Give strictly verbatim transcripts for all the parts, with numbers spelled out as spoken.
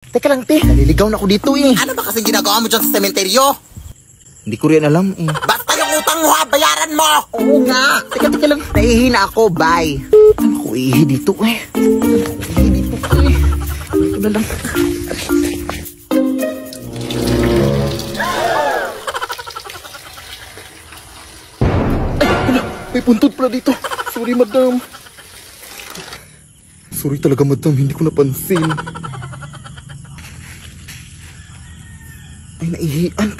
Teka lang, te. Naliligaw na ako dito eh. Ano ba kasi ginagawa mo dyan sa sementeryo? Hindi ko rin alam eh. Basta yung utang mo ha, bayaran mo! Oo nga. Teka, teka lang. Naihi na ako, bye. Ano ko ihi dito eh? Ihi dito eh. Ito na lang. Ay, wala. May puntod pala dito. Sorry, madam. Sorry talaga, madam. Hindi ko napansin. Ay, naihian.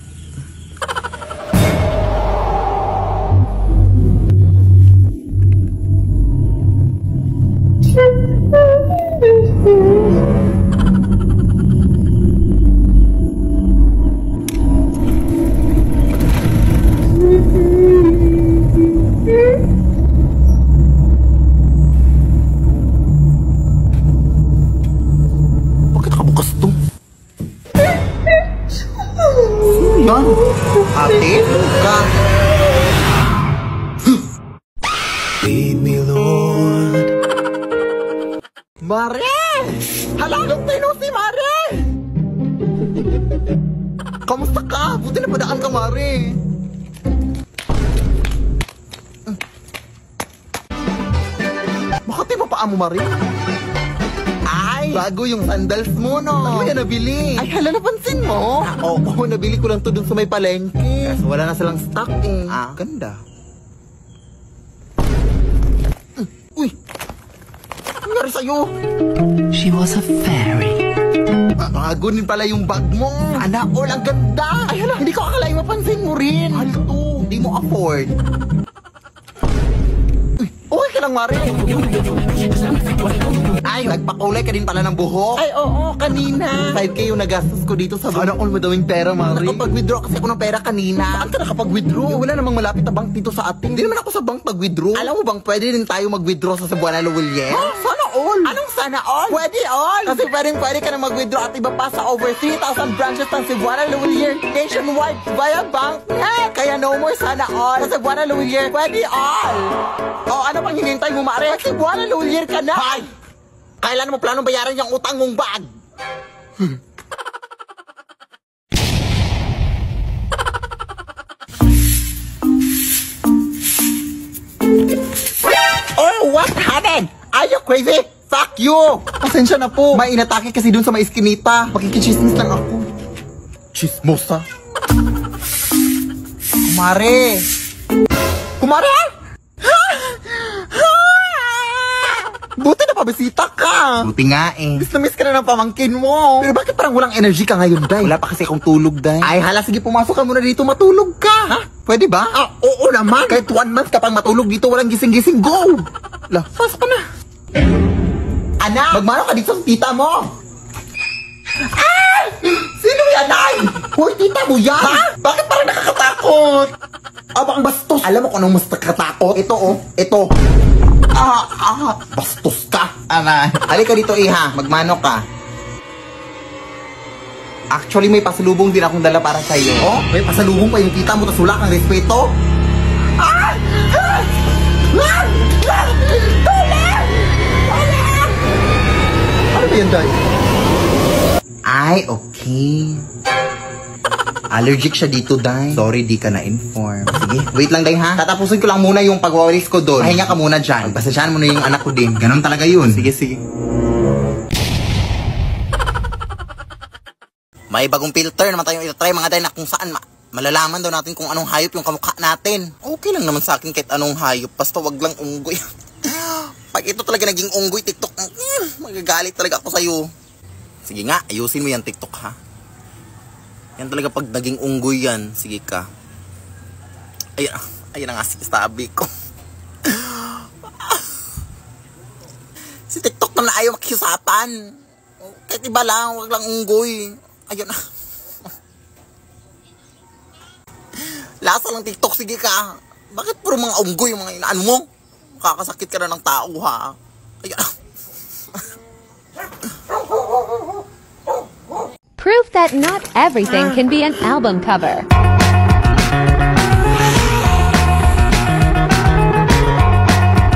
Bakit nakabukas to? Yan. Ate, ka. Lead me, Lord. Mare! Hala, long time no see, Mare! Kamusta ka? Buti na padaan ka, Mare. Bakit di ba paa mo, Mare? Ay, bago yung sandals mo, no? Ano yan nabili? Ay, hala, napansin mo? Ah, oo, oo, nabili ko lang to dun sa may palengke. Kaso wala na silang stock eh. Ah, ganda. Uy! Ano nangyari sa'yo? She was a fairy. Ah, bago din pala yung bag mo. Sana all, ang ganda. Ay, hala, hindi ko akalain mapansin mo rin. Mahal to, hindi mo afford. Uy, okay ka lang, Mare. Ay, nagpakulay ka din pala ng buhok. Ay, oo, kanina. five K yung nagastos ko dito sa bank. Sana all madawing pera, Mare. Nakapag-withdraw kasi ako ng pera kanina. Saan ka nakapag-withdraw? Eh, wala namang malapit na bank dito sa atin. Hindi naman ako sa bank pag-withdraw. Alam mo bang pwede din tayo mag-withdraw sa Cebuana Lawilier? Huh? Sana all. Anong sana all? Pwede all. Kasi pwedeng pwede ka na mag-withdraw at iba pa sa over three thousand branches ng Cebuana Lawilier nationwide via bank. Eh, kaya no more sana all. Sa Cebuana Lawilier, pwede all. O, ano pang hinintay mo, Mare? At Cebuana Lawilier ka na. Hay! Kailan mo planong bayaran yung utang mong bag? Hmm. Oh, what happened? Are you crazy? Fuck you! Pasensya na po. May inatake kasi dun sa may iskinita. Makikichismis lang ako. Chismosa. Kumare! Kumare! Buti na pabisita ka. Buti nga eh. Miss na miss ka na ng pamangkin mo. Pero bakit parang walang energy ka ngayon, Day? Wala pa kasi akong tulog, Day. Ay, hala, sige, pumasok ka muna dito, matulog ka. Ha? Pwede ba? Ah, oo naman. Kahit one month ka pang matulog dito, walang gising-gising, go! Lah, pasok ka na. Anak, magmano ka dito sa tita mo. Ah! Sino yan, Day? Hoy, tita mo yan? Ha? Bakit parang nakakatakot? Abang bastos. Alam mo kung anong mas nakakatakot? Ito, oh. Ito. Ah, ah, bastos ka. Aray. Halika dito, iha. Magmano ka. Actually, may pasalubong din akong dala para sa'yo. Oh, may pasalubong pa yung tita mo, tas wala kang respeto. Ah! Ah! Ah! Ah! Tulad! Tulad! Ano ba yan, Day? Ay, okay. Allergic siya dito, Day. Sorry, di ka na-inform. Sige, wait lang, Day, ha? Tatapusin ko lang muna yung pagwawalis ko doon. Pahinga ka muna dyan. Pagpasensyahan mo na yung anak ko din. Ganon talaga yun. Sige, sige. May bagong filter naman tayong itatry, mga Day, na kung saan ma malalaman daw natin kung anong hayop yung kamukha natin. Okay lang naman sa akin kahit anong hayop. Basta wag lang unggoy. Pag ito talaga naging unggoy, TikTok, mm, magagalit talaga ako sa'yo. Sige nga, ayusin mo yan, TikTok, ha? Yan talaga pag naging unggoy yan. Sige ka. Ayun, ayun ang sabi ko. Si TikTok na ayaw makiusapan. Kahit iba lang, wag lang unggoy. Ayun na. Lasa lang TikTok, sige ka. Bakit puro mga unggoy yung mga inaan mo? Makakasakit ka na ng tao, ha? Ayun na. Proof that not everything can be an album cover.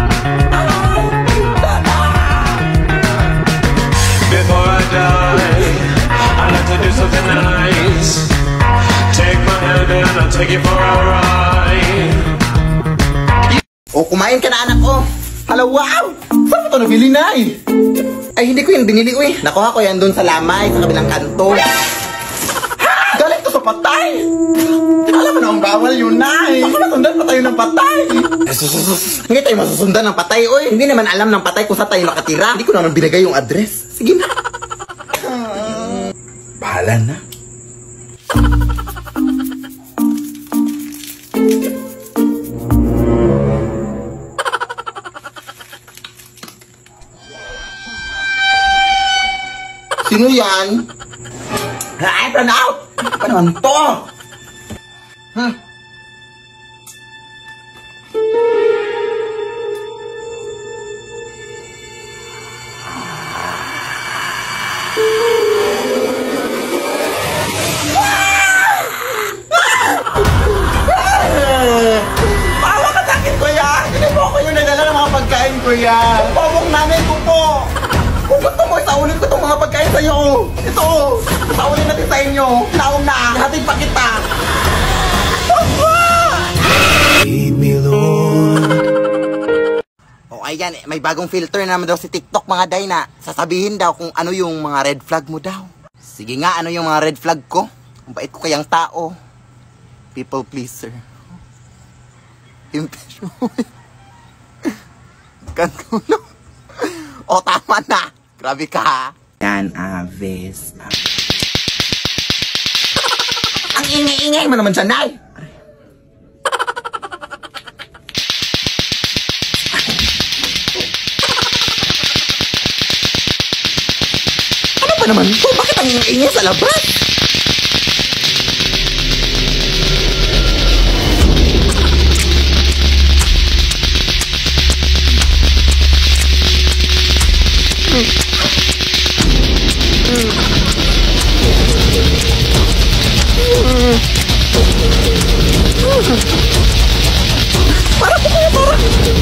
Before I die take you for a ride. O, kumain ka na anak ko. Hala, wow! Saan mo ito nabili na eh? Ay, hindi ko yung binili ko eh. Nakuha ko yan doon sa lamay, sa kabilang kanto. Galing to sa patay! Alam mo na ang bawal yun na eh. Baka masundan pa tayo ng patay. Eh, sus, hindi tayo masusundan ng patay, oy. Hindi naman alam ng patay kung saan tayo nakatira. Hindi ko naman binigay yung address. Sige na. Bahala na. Sino yan? Ay, run out! Ano naman to? Hmm. Mawa ka sakit, kuya! Hindi po ako yung nagdala ng mga pagkain, kuya! Pabok namin ko po! Kung gusto mo, isaulin ko itong mga pagkain sa'yo. Ito, isaulin natin sa inyo. Naong na, hatid pa kita. Lead me, Lord. O, ayan, may bagong filter na naman daw si TikTok, mga day, na sasabihin daw kung ano yung mga red flag mo daw. Sige nga, ano yung mga red flag ko? Ang bait ko kayang tao. People pleaser. Impression. Kantulo. O, tama na. Grabe ka, ha? Yan, Avis. Ang ingay-ingay mo naman siya, Nay! Ano ba naman ito? Bakit ang ingay-ingay sa labas? Para po kayo, para!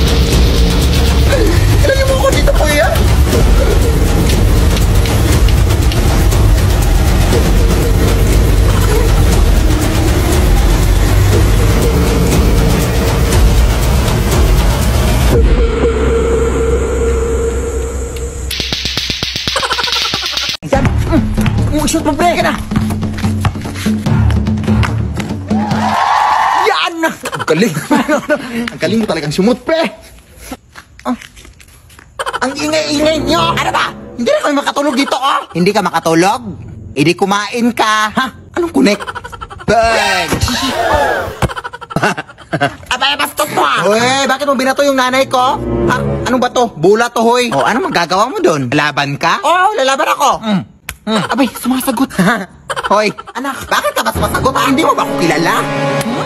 Ilagay mo ako dito po yan! Yan! Mm! Shoot mo, pre! Ka na! Ang galing. Ang galing mo talagang sumut, pre. Ah. Ang ingay-ingay nyo. Ano ba? Hindi na kami makatulog dito, oh. Hindi ka makatulog? Hindi kumain ka. Ha? Anong connect? Bang! Abay, bastos mo, ah. Uy, bakit mo binato yung nanay ko? Ha? Anong ba to? Bula to, hoy. Oh, ano magagawa mo doon? Laban ka? Oo, oh, lalaban ako. Mm. Mm. Abay, sumasagot. Hoy, anak, bakit ka ba sumasagot? Ah, hindi mo ba ako kilala? Hmm?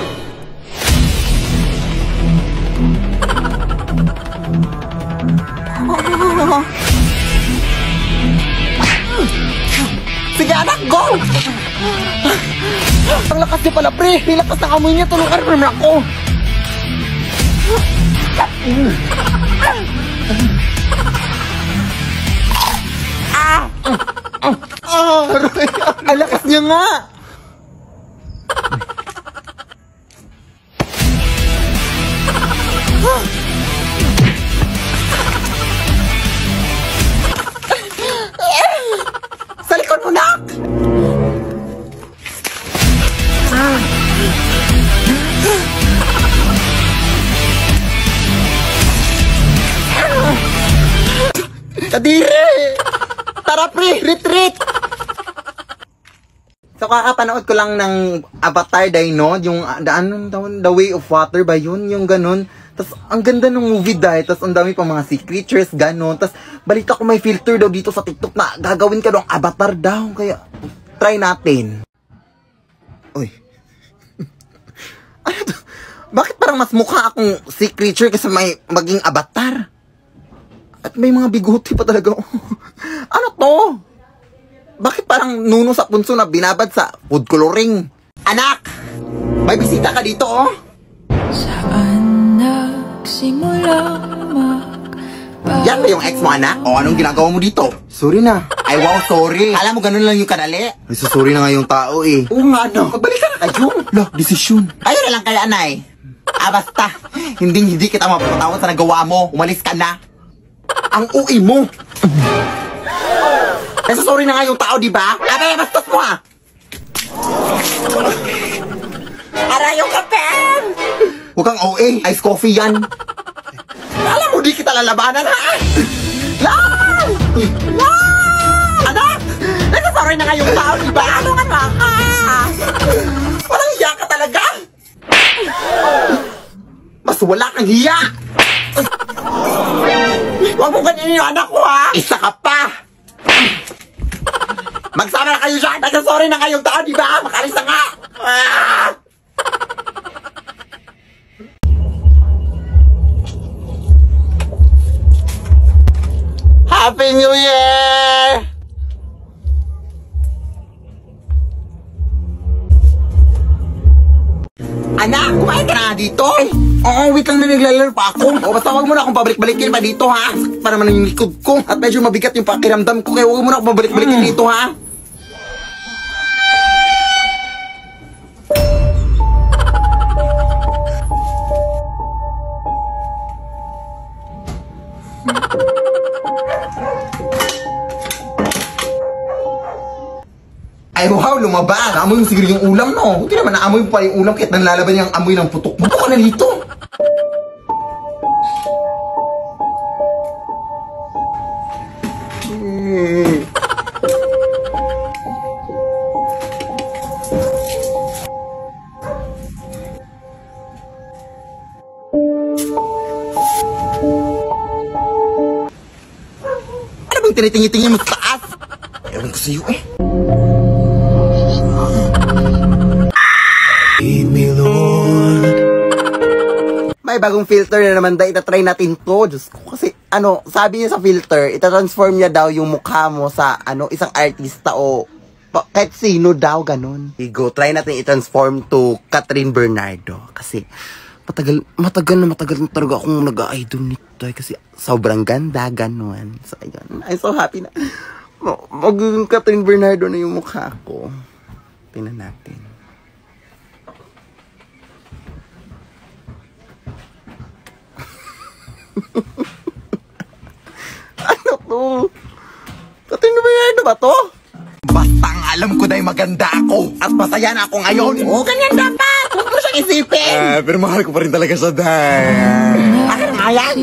Sige anak, go! Ang lakas niya pala, pre! Ang lakas ng amoy niya, tulungan rin naman ako! Ah! Ah! Ang lakas niya nga! Sa likod mo, nak! Ah. Kadiri! Tara, pre! Retreat! So, kakapanood ko lang ng Avatar Dino, yung uh, the, ano, the Way of Water ba yun? Yung ganun. Tapos, ang ganda ng movie dahil. Tapos, ang dami pang mga sea creatures, ganun. Tapos, balita ko may filter daw dito sa TikTok na gagawin ka daw ang avatar daw. Kaya, try natin. Uy. Ano to? Bakit parang mas mukha akong sea creature kasi may maging avatar? At may mga biguti pa talaga. Ano to? Bakit parang nuno sa punso na binabad sa food coloring? Anak! May bisita ka dito, oh! Saan nagsimula magpa Yan ba yung ex mo, anak? O anong ginagawa mo dito? Sorry na. Ay, wow, sorry. Alam mo, ganun lang yung kadali. Ay, sorry na nga yung tao eh. Oo nga, ano? Magbalik ka na kayo. Lah, desisyon. Ayun na lang kaya, anay. Ah, basta. Hindi, hindi kita mapapatawad sa nagawa mo. Umalis ka na. Ang ui mo. Ay, sorry na nga yung tao, di ba? Abay, bastos mo ah. Aray yung kape! Huwag kang O A. Ice coffee yan. Alam mo, di kita lalabanan, ha? Lang! Lang! Anak! Nagsasorry na nga yung tao, di ba? Ano nga ba ka? Walang hiya ka talaga! Mas wala kang hiya! Huwag mo ganyan yung anak ko, ha? Isa ka pa! Magsama na kayo dyan! Nagsasorry na kayong tao, di ba? Makalis na nga! Ah! Happy New Year! Anak, kumain ka na dito? Eh, oo, wait lang na naglalaro pa ako. O, basta huwag mo na akong pabalik-balikin pa dito, ha? Para naman yung likod ko. At medyo mabigat yung pakiramdam ko. Kaya huwag mo na akong pabalik-balikin hmm. dito, ha? Ay, wow, lumabas. Naamoy yung siguro yung ulam, no? Hindi naman naamoy pa yung ulam kahit nalalaban yung amoy ng putok mo. Putok ka na dito. Hmm. Ano bang tinitingi-tingi mo sa taas? Ewan ko sa'yo eh. Lead me, Lord. May bagong filter na naman daw. Itatry natin to. Diyos ko. Kasi, ano, sabi niya sa filter, itatransform niya daw yung mukha mo sa, ano, isang artista o pa, kahit sino daw, ganun. Igo, try natin i-transform to Catherine Bernardo. Kasi, matagal, matagal na matagal na talaga akong nag-idol nito. Eh, kasi, sobrang ganda, ganun. So, ayun. I'm so happy na. Magiging Catherine Bernardo na yung mukha ko. Tingnan natin. Ano to? Catherine Bernardo ba to? Basta ang alam ko na maganda ako at masaya na ako ngayon. Oo, ganyan dapat. Huwag mo siyang isipin. Ah, pero mahal ko pa rin talaga siya, Day. Akin nga yan.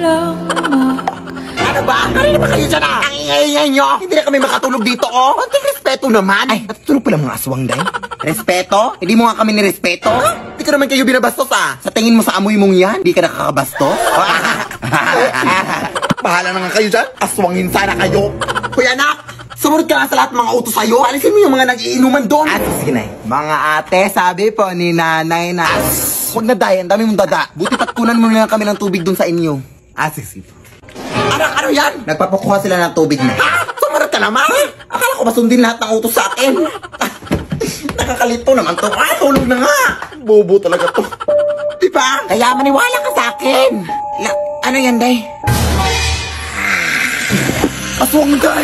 Ano ba? Kanina ba kayo dyan ah? Ang ingay-ingay nyo. Hindi na kami makatulog dito, oh. Konting respeto naman. Ay, natutulog pala mga aswang, Day. Respeto? Hindi mo nga kami nirespeto? Hindi ko naman kayo binabastos, ah. Sa tingin mo sa amoy mong yan, hindi ka nakakabastos? Bahala na nga kayo dyan. Aswangin sana kayo. Kuya anak, sumunod ka nga sa lahat ng mga utos sa'yo. Alisin mo yung mga nag-iinuman doon. At sige na. Mga ate, sabi po ni nanay na huwag na dayan, dami mong dada. Buti patkunan mo na lang kami ng tubig doon sa inyo. Ah, sige. Anak, ano yan? Nagpapakuha sila ng tubig na. Ha? Sumunod ka naman? Akala ko masundin lahat ng utos sa akin. Nakakalito naman to. Ah, tulog na nga. Bobo talaga to. Diba? Kaya maniwala ka sa akin. La, ano yan, Day? Aswang, Day.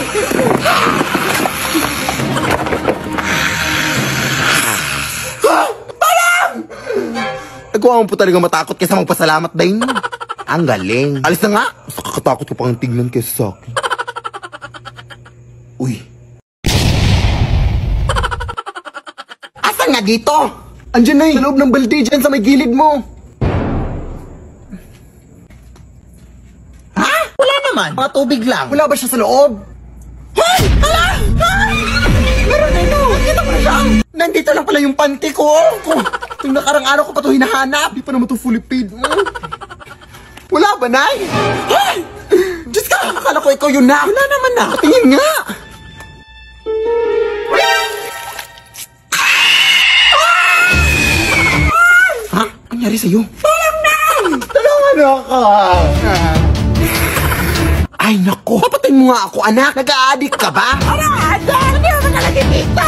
Ah, parang! Nagawa mo po talaga matakot kaysa magpasalamat, Day. Ang galing. Alis na nga. Mas nakakatakot ko pang tignan kaysa sa akin. Uy. Asan nga dito? Andiyan na eh. Sa loob ng balde dyan sa may gilid mo. Ha? Wala naman. Mga tubig lang. Wala ba siya sa loob? Hey! Hala! Ay! Meron na ito. Kita mo na siya. Nandito lang pala yung panty ko. Itong nakarang araw ko pa ito hinahanap. Di pa naman ito fully paid mo. Wala ba, Nay? Hey! Diyos ka, akala ko ikaw yun na. Wala naman na. Tingin nga. Ha? Ang nangyari sa'yo? Tulong na! Tulungan ako! Ay, nako. Papatayin mo nga ako, anak. Nag-a-addict ka ba? Parang adik! Hindi ako nalagitita!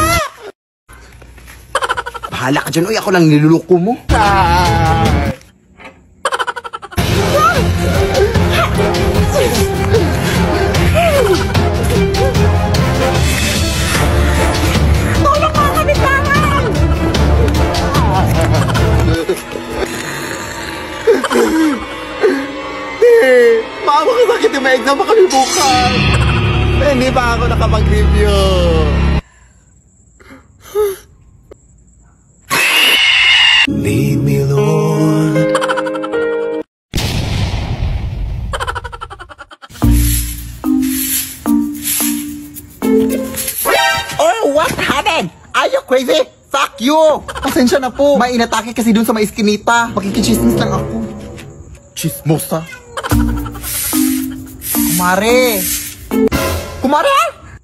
Bahala ka dyan. Uy, ako lang niluluko mo. Ah! pwede ma-exam pa kami bukas. Eh, hindi pa ako nakapag-review. Lead me, Lord. Oh, what happened? Are you crazy? Fuck you! Pasensya na po. May inatake kasi dun sa may iskinita. Makikichismis lang ako. Chismosa? Kumare! Kumare!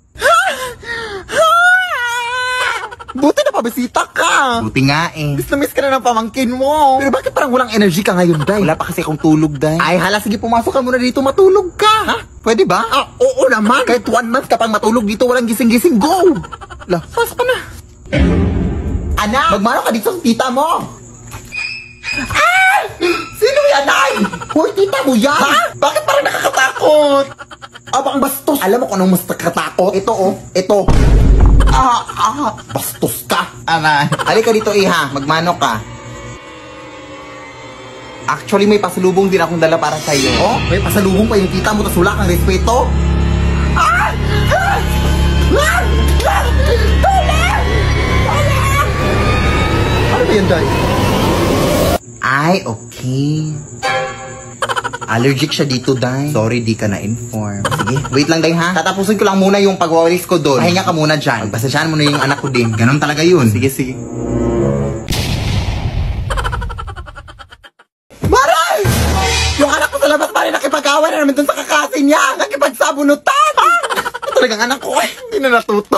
Buti na pabisita ka! Buti nga eh. Miss na miss ka na ng pamangkin mo. Pero bakit parang walang energy ka ngayon, Day? Wala pa kasi akong tulog, Day. Ay, hala, sige, pumasok ka muna dito, matulog ka. Ha? Pwede ba? Ah, oo naman. Kahit one month ka pang matulog dito, walang gising-gising, go! Lah, pasok ka na. Anak, magmano ka dito sa tita mo? Ah! Sino yan, Day? Hoy, tita mo yan? Ha? Bakit parang nakakatakot? Abang bastos. Alam mo kung anong mas nakakatakot? Ito, oh. Ito. Ah, ah, bastos ka. Aray. Halika dito, iha. Magmano ka. Actually, may pasalubong din akong dala para sa'yo. Oh, may pasalubong pa yung tita mo, tas wala kang respeto? Ah! Ah! Ah! Ah! Tulad! Tulad! Ano ba yan, Day? Ay, okay. Allergic siya dito, Day. Sorry, di ka na-inform. Sige, wait lang, Day, ha? Tatapusin ko lang muna yung pagwawalis ko doon. Pahinga ka muna dyan. Pagpasensyahan mo na yung anak ko din. Ganon talaga yun. Sige, sige. Maray! Yung anak ko sa labas pa rin nakipag-away na naman dun sa kakasin niya. Nakipagsabunutan! Ah! Talagang anak ko eh. Hindi na natuto.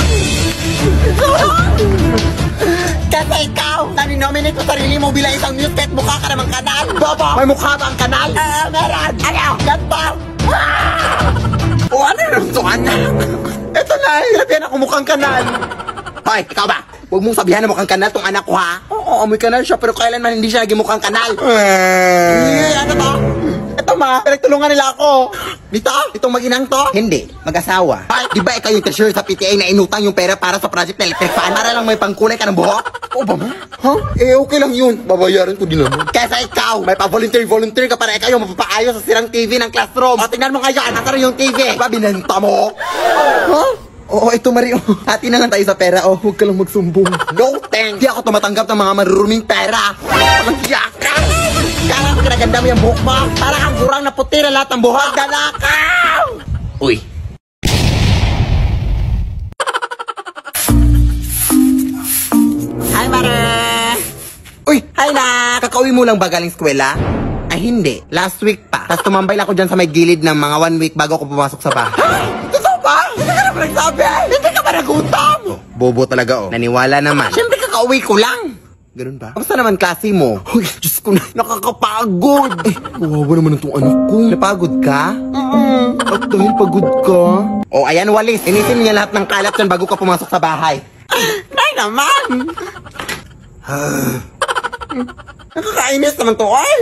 Kasi ikaw, naninominate mo sarili mo bilang isang news kahit mukha ka namang kanal. Bobo, may mukha ba ang kanal? Ah, uh, meron. Ano? Ganto. Ah! O ano yung to, anak? Eto na eh. Sinabihan ako mukhang kanal. Hoy, ikaw ba? Huwag mong sabihan na mukhang kanal tong anak ko, ha? Oo, may kanal siya, pero kailanman hindi siya naging mukhang kanal. Eh, ano to? Ito ma, pinagtulungan nila ako. Dito? Itong mag-inang to? Hindi, mag-asawa. Ay, di ba ikaw yung treasurer sa P T A na inutang yung pera para sa project na electric fan? Para lang may pangkulay ka ng buhok? Oo ba ma? Ha? Eh, okay lang yun. Babayaran ko din naman. Kesa ikaw, may pa-volunteer-volunteer ka para ikaw yung mapapaayos sa sirang T V ng classroom. O, tingnan mo ngayon, nasa yung T V. Ba, binenta mo? Ha? Oo, ito Mario. Hati na lang tayo sa pera. Oh, huwag ka lang magsumbong. No thanks. Di ako tumatanggap ng mga maruruming pera. Walang yaka. Kala ko kinaganda mo yung buhok mo. Para kang gurang na puti na lahat ng buhok. Dalakaw! Uy. Hi, Mare! Uy, hi na! Kakauwi mo lang ba galing eskwela? Ay, hindi. Last week pa. Tapos tumambay lang ako dyan sa may gilid ng mga one week bago ako pumasok sa bahay. Totoo ba? Hindi ka naman nagsabi! Hindi ka ba nagutom? Oh, bobo talaga, oh. Naniwala naman. Siyempre, kakauwi ko lang. Ganun ba? Kamusta naman klase mo? Uy, Diyos ko na, nakakapagod! Eh, kawawa naman itong anak ko. Napagod ka? Mm-mm. At dahil pagod ka? Oh, ayan, walis. Inisin niya lahat ng kalat yan bago ka pumasok sa bahay. Nay naman! Nakakainis naman to, ay!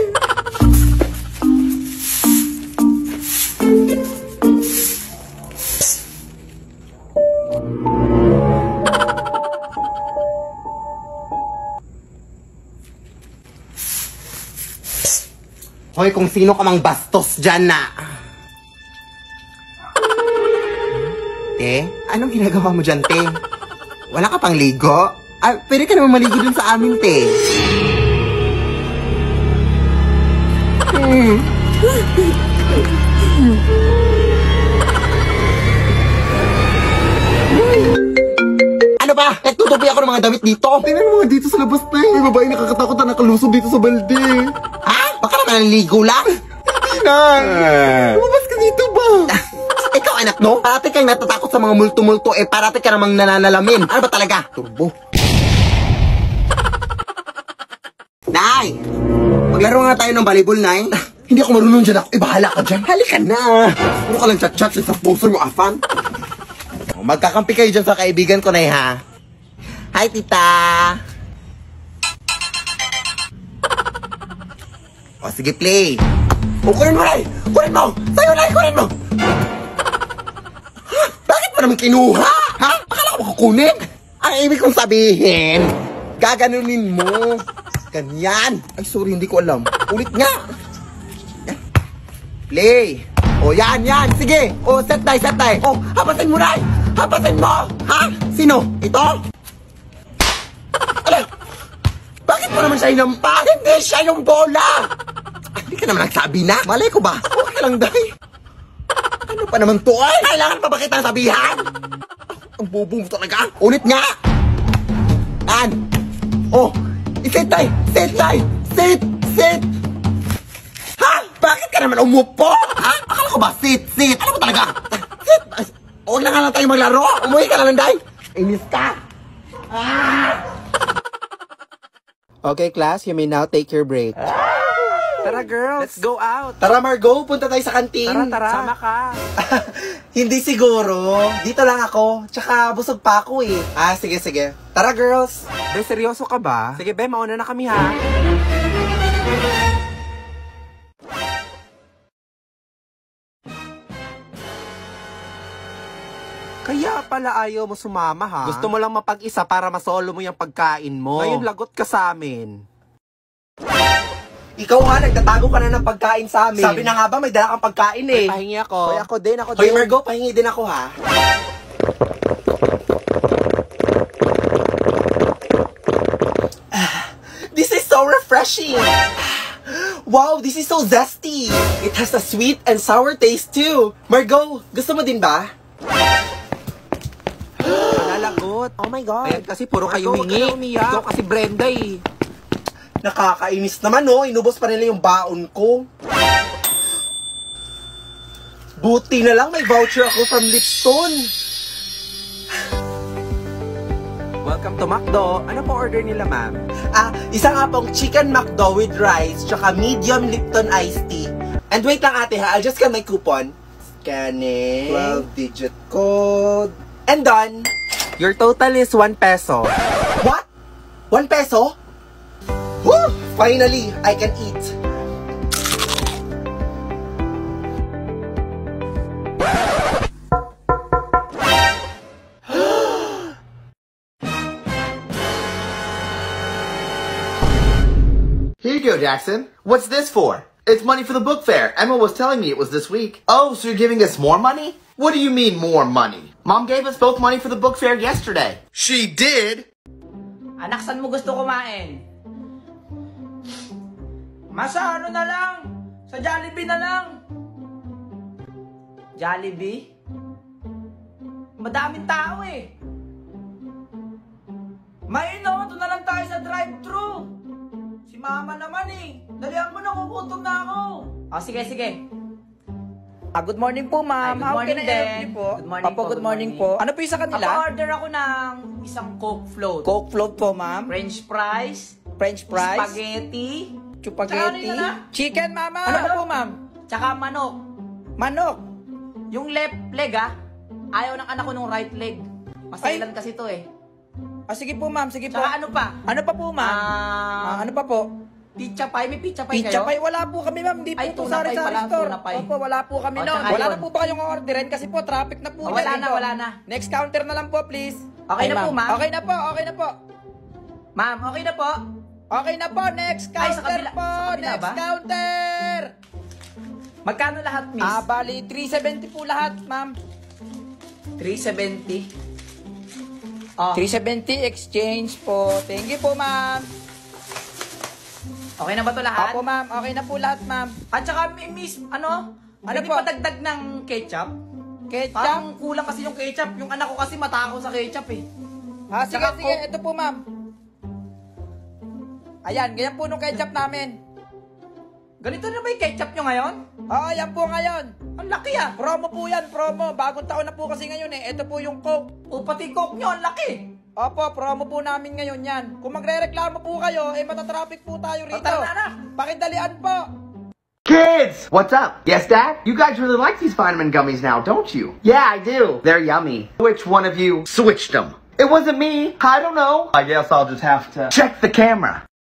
Hoy, kung sino ka mang bastos dyan na. Te, anong ginagawa mo dyan, te? Wala ka pang ligo? Ah, pwede ka naman maligo dun sa amin, te. Hmm. Ano ba? Nagtutupi ako ng mga damit dito. Tingnan mo mga dito sa labas, te. May babae nakakatakot na nakalusog dito sa balde. Ha? Baka naman naligo lang? Hindi na. Lumabas ka dito ba? Ikaw anak, no? Parati kang natatakot sa mga multo-multo, eh parati ka namang nananalamin. Ano ba talaga? Turbo. Nay! Maglaro nga tayo ng volleyball, Nay. Hindi ako marunong dyan ako. Eh, bahala ka dyan. Halika na. Puro ka lang chat-chat sa sponsor mo, afan. Magkakampi kayo dyan sa kaibigan ko, Nay, ha? Hi, tita! O, sige, play. O, kunin mo, Nay! Kunin mo! Sa'yo, Nay! Kunin mo! Ha? Bakit mo naman kinuha? Ha? Akala ko kukunin? Ang ibig kong sabihin, gaganunin mo. Ganyan. Ay, sorry, hindi ko alam. Ulit nga. Play. O, yan, yan. Sige. O, set day, set day. O, hapasin mo, Day. Hapasin mo. Ha? Sino? Ito? Alay. Bakit mo naman siya inampas? Hindi siya yung bola. Hindi ka naman nagsabi na. Malay ko ba? Okay lang, Day. Ano pa naman to, ay? Kailangan pa ba kitang sabihan? Ang bobo mo talaga. Ulit nga. Yan. Oh, isit, Day. Sit, Day. Sit, sit. Ha? Bakit ka naman umupo? Ha? Akala ko ba sit, sit? Ano ba talaga? Sit. Huwag na nga lang tayo maglaro. Umuwi ka na lang, Day. Inis ka. Ah! Okay, class, you may now take your break. Tara, girls. Let's go out. Tara, Margo, punta tayo sa kantin. Tara, tara. Sama ka. Hindi siguro. Dito lang ako. Tsaka busog pa ako eh. Ah, sige, sige. Tara, girls. Be, seryoso ka ba? Sige, be, mauna na kami, ha? Kaya pala ayaw mo sumama, ha? Gusto mo lang mapag-isa para masolo mo yung pagkain mo. Ngayon, lagot ka sa amin. Ikaw nga, nagtatago ka na ng pagkain sa amin. Sabi na nga ba, may dala kang pagkain eh. Ay, pahingi ako. Hoy, ako din, ako din. Hoy, Margo, pahingi din ako, ha? This is so refreshing. Wow, this is so zesty. It has a sweet and sour taste too. Margo, gusto mo din ba? Nalalagot. Oh my God. Ayan kasi puro kayo Margo, hingi. huwag ka na umiyak. Ikaw kasi Brenda eh. Nakakainis naman, no? Inubos pa nila yung baon ko. Buti na lang may voucher ako from Lipton. Welcome to McDo. Ano po order nila, ma'am? Ah, isa nga pong chicken McDo with rice, tsaka medium Lipton iced tea. And wait lang ate ha, I'll just scan my coupon. Scanning. twelve digit code. And done. Your total is one peso. What? One peso? Woo! Finally, I can eat. Here you go, Jackson. What's this for? It's money for the book fair. Emma was telling me it was this week. Oh, so you're giving us more money? What do you mean more money? Mom gave us both money for the book fair yesterday. She did? Anak, saan mo gusto kumain? Masa ano na lang? Sa Jollibee na lang. Jollibee? Madaming tao eh. Maino, ito na lang tayo sa drive-thru. Si mama naman eh. Dalihan mo, nakukutom na ako. Oh, sige, sige. Ah, good morning po, ma'am. Ay, good How morning can I help din. you po? Good morning Opo, po, good good morning morning. po. Ano po yung sa kanila? Papa-order ako ng isang Coke float. Coke float po, ma'am. French fries. French fries. Spaghetti. Spaghetti. Tsaka ano yun na? Chicken, mama. Ano Ano ba? po, ma'am? Tsaka manok. Manok. Yung left leg ah, ayaw ng anak ko nung right leg. Masailan kasi to eh. Ah, sige po, ma'am. Sige po. Tsaka ano pa? Ano pa po, ma'am? Ah, Ah, ano pa po? pizza pie? May pizza pie Pizza kayo? pie. Wala po kami, ma'am. Hindi po Ay, ito tuna pie sari-sari pala, store. tuna pie. Opo, wala po kami O, noon. tsaka Wala yun. na po ba kayong orderin? Kasi po, traffic na po. O, dyan wala na, dito. wala na. Next counter na lang po, please. Okay na po, ma'am? Okay na po, okay na po. Ma'am, okay na po. Okay na po, next Ay, counter sa kabila- po. sa kabila Next ba? counter. Magkano lahat, miss? Ah, bali, three seventy po lahat, ma'am. three seventy. Oh, three seventy exchange po. Thank you po, ma'am. okay na ba to lahat? Opo, ma'am. Okay na po lahat, ma'am. At saka, mi- miss, ano? Ano Pwede po? pa dagdag ng ketchup? Ketchup. Parang kulang kasi yung ketchup. Yung anak ko kasi matakaw sa ketchup eh. Ah, sige, Tsaka sige. Coke. Ito po, ma'am. Ayan, ganyan po nung ketchup namin. Ganito na ba yung ketchup nyo ngayon? Oo, yan po ngayon. Ang laki ah. Promo po yan, promo. Bagong taon na po kasi ngayon eh. Ito po yung Coke. O pati coke nyo, ang laki. Opo, promo po namin ngayon yan. Kung magre-reklamo po kayo, eh matatraffic po tayo rito. Tara na na. Pakidalian po. Kids! What's up? Yes, Dad? You guys really like these vitamin gummies now, don't you? Yeah, I do. They're yummy. Which one of you switched them? It wasn't me. I don't know. I guess I'll just have to check the camera.